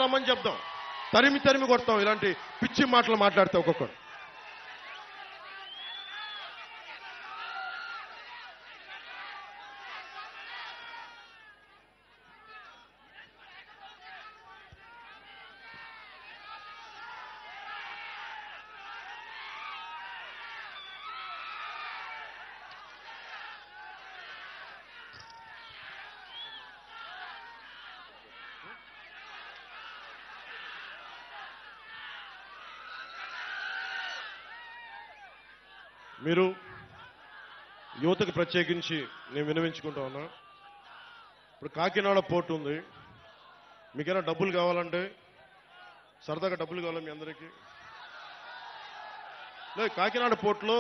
రమ్మని చెప్దాం. తరిమి తరిమి కొడతాం ఇలాంటి పిచ్చి మాటలు మాట్లాడితే ఒక్కొక్కరు. మీరు యువతకు ప్రత్యేకించి నేను వినవించుకుంటా ఉన్నా. ఇప్పుడు కాకినాడ పోర్టు ఉంది. మీకైనా డబ్బులు కావాలంటే, సరదాగా డబ్బులు కావాలి మీ అందరికీ. లేదు, కాకినాడ పోర్టులో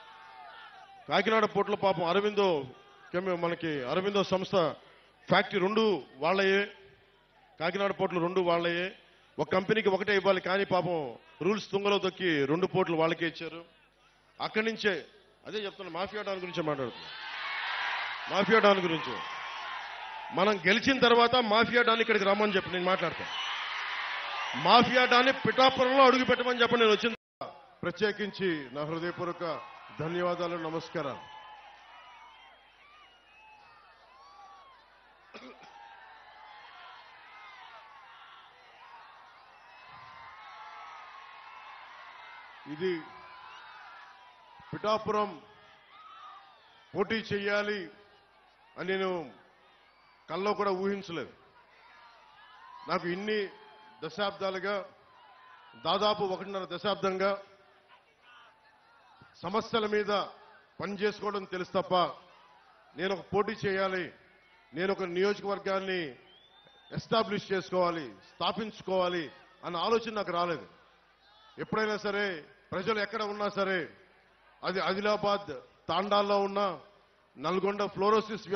పాపం మనకి అరవిందో సంస్థ ఫ్యాక్టరీ 2 వాళ్ళయే. కాకినాడ పోర్టులు 2 వాళ్ళయే. ఒక కంపెనీకి ఒకటే ఇవ్వాలి, కానీ పాపం రూల్స్ తుంగలో తొక్కి 2 పోర్టులు వాళ్ళకే ఇచ్చారు. అక్కడి నుంచే అదే చెప్తున్నా, మాఫియా డాన్ గురించే మాట్లాడుతున్నా. మాఫియా డాన్ గురించి మనం గెలిచిన తర్వాత మాఫియా డాన్ ఇక్కడికి రమ్మని చెప్పి నేను మాట్లాడతాను. మాఫియా డాన్ని పిఠాపురంలో అడుగు పెట్టమని చెప్పి నేను వచ్చిన ప్రత్యేకించి నా హృదయపూర్వక ధన్యవాదాలు, నమస్కారాలు. ఇది పిఠాపురం పోటీ చెయ్యాలి అని నేను కల్లో కూడా ఊహించలేదు. నాకు ఇన్ని దశాబ్దాలుగా, దాదాపు 1.5 దశాబ్దంగా సమస్యల మీద పనిచేసుకోవడం తెలుసు తప్ప, నేను ఒక పోటీ చేయాలి, నేను ఒక నియోజకవర్గాన్ని ఎస్టాబ్లిష్ చేసుకోవాలి, స్థాపించుకోవాలి అన్న ఆలోచన నాకు రాలేదు. ఎప్పుడైనా సరే ప్రజలు ఎక్కడ ఉన్నా సరే, అది ఆదిలాబాద్ తాండాల్లో ఉన్న నల్గొండ ఫ్లోరోసిస్